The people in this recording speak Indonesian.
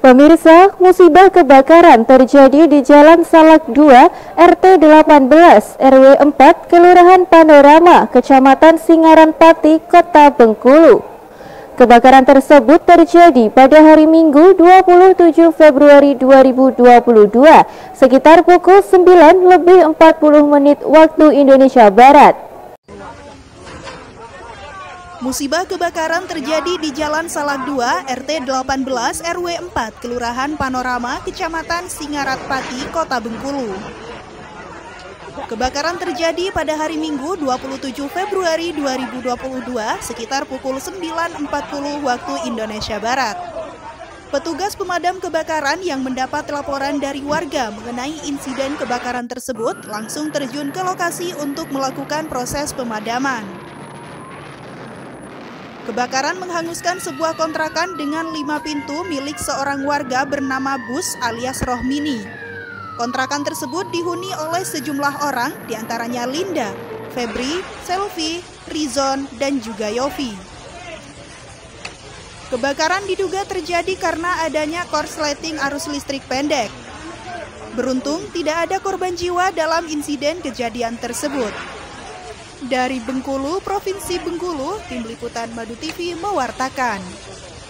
Pemirsa, musibah kebakaran terjadi di Jalan Salak 2, RT 18, RW 4, Kelurahan Panorama, Kecamatan Singaran Pati, Kota Bengkulu. Kebakaran tersebut terjadi pada hari Minggu 27 Februari 2022, sekitar pukul 9:40 waktu Indonesia Barat. Musibah kebakaran terjadi di Jalan Salak 2, RT 18, RW 4, Kelurahan Panorama, Kecamatan Singaran Pati, Kota Bengkulu. Kebakaran terjadi pada hari Minggu 27 Februari 2022, sekitar pukul 9:40 waktu Indonesia Barat. Petugas pemadam kebakaran yang mendapat laporan dari warga mengenai insiden kebakaran tersebut langsung terjun ke lokasi untuk melakukan proses pemadaman. Kebakaran menghanguskan sebuah kontrakan dengan 5 pintu milik seorang warga bernama Bus alias Rohmini. Kontrakan tersebut dihuni oleh sejumlah orang, diantaranya Linda, Febri, Selvi, Rizon, dan juga Yofi. Kebakaran diduga terjadi karena adanya korsleting arus listrik pendek. Beruntung tidak ada korban jiwa dalam insiden kejadian tersebut. Dari Bengkulu, Provinsi Bengkulu, Tim Liputan Madu TV mewartakan.